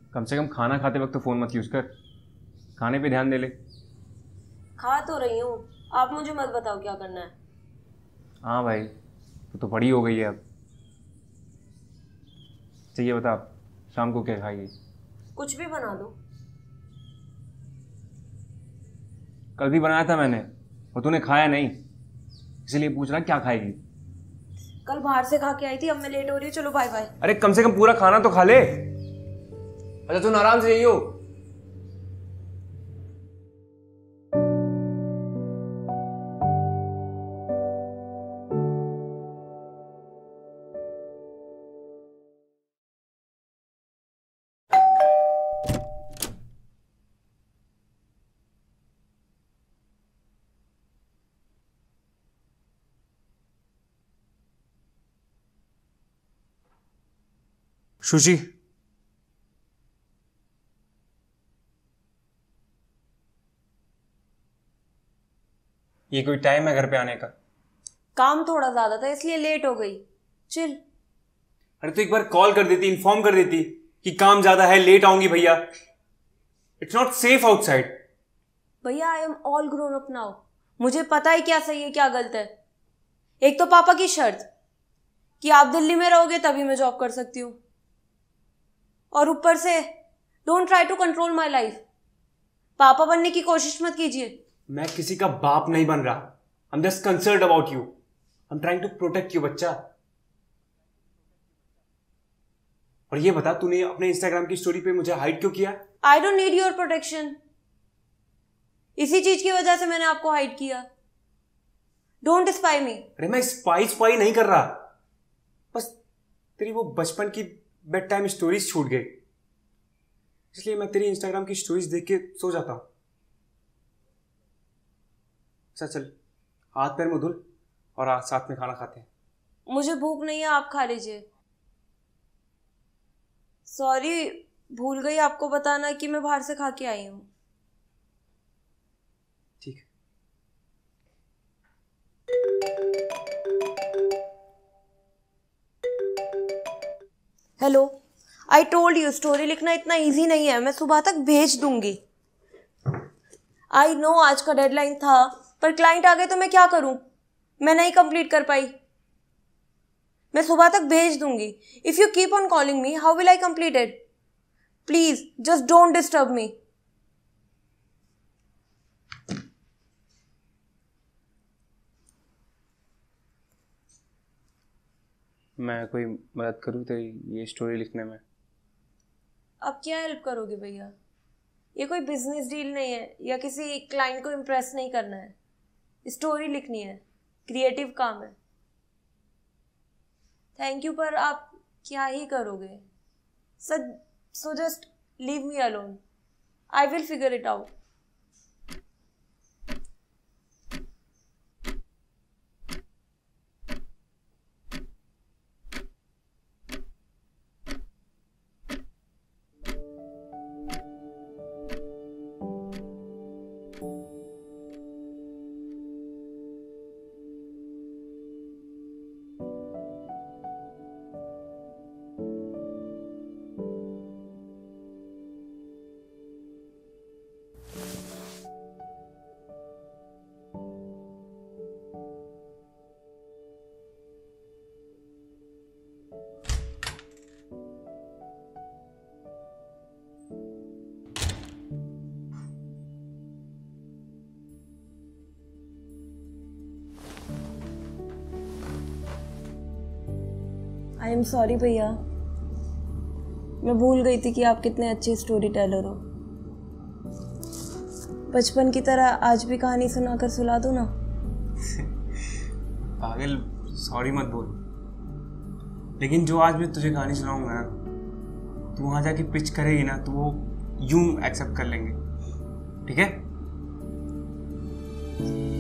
कम से कम खाना खाते वक्त तो फ़ोन मत यूज़ कर, खाने पे ध्यान दे ले। खा तो रही हूँ, आप मुझे मत बताओ क्या करना है। हाँ भाई, तो बड़ी हो गई है अब। चाहिए बता, आप शाम को क्या खाएगी? कुछ भी बना दो। कल भी बनाया था मैंने और तूने खाया नहीं, इसीलिए पूछ रहा क्या खाएगी। कल बाहर से खा के आई थी, अब मैं लेट हो रही हूँ, चलो बाय बाय। अरे कम से कम पूरा खाना तो खा ले। अच्छा तुम आराम से जाइयो। शुचि, ये कोई टाइम है घर पे आने का? काम थोड़ा ज्यादा था इसलिए लेट हो गई, चिल। अरे तो एक बार कॉल कर देती, इन्फॉर्म कर देती कि काम ज्यादा है, लेट आऊंगी भैया। It's not safe outside. भैया I am all grown up now, मुझे पता है क्या सही है क्या गलत है। एक तो पापा की शर्त कि आप दिल्ली में रहोगे तभी मैं जॉब कर सकती हूँ, और ऊपर से don't try to control my life. पापा बनने की कोशिश मत कीजिए। मैं किसी का बाप नहीं बन रहा। I am just concerned about you. I am trying to protect you बच्चा। और ये बता, तूने अपने इंस्टाग्राम की स्टोरी पे मुझे हाइड क्यों किया? I don't need your protection. इसी चीज की वजह से मैंने आपको हाइड किया। Don't spy me. अरे मैं स्पाई नहीं कर रहा, बस तेरी वो बचपन की बेड टाइम स्टोरीज छूट गई, इसलिए मैं तेरी इंस्टाग्राम की स्टोरीज देख के सो जाता हूं। अच्छा चल, हाथ पैर मुंह धुल और आज साथ में खाना खाते हैं। मुझे भूख नहीं है, आप खा लीजिए। सॉरी, भूल गई आपको बताना कि मैं बाहर से खा के आई हूँ। ठीक है। Hello, I told you story लिखना इतना इजी नहीं है, मैं सुबह तक भेज दूंगी। आई नो आज का डेडलाइन था, पर क्लाइंट आ गए तो मैं क्या करूं? मैं नहीं कंप्लीट कर पाई। मैं सुबह तक भेज दूंगी। If you keep on calling me, how will I complete it? Please just don't disturb me. मैं कोई मदद करूँ तेरी ये स्टोरी लिखने में? अब क्या हेल्प करोगे भैया? ये कोई बिजनेस डील नहीं है या किसी क्लाइंट को इम्प्रेस नहीं करना है। स्टोरी लिखनी है, क्रिएटिव काम है। थैंक यू, पर आप क्या ही करोगे? So just leave me alone, I will figure it out. I am sorry भैया, मैं भूल गई थी कि आप कितने अच्छे स्टोरी टेलर हो। बचपन की तरह आज भी कहानी सुनाकर सुला दो ना। पागल, सॉरी मत बोल। लेकिन जो आज मैं तुझे कहानी सुनाऊंगा ना, तू वहां जाके पिच करेगी ना तो वो यूं एक्सेप्ट कर लेंगे, ठीक है?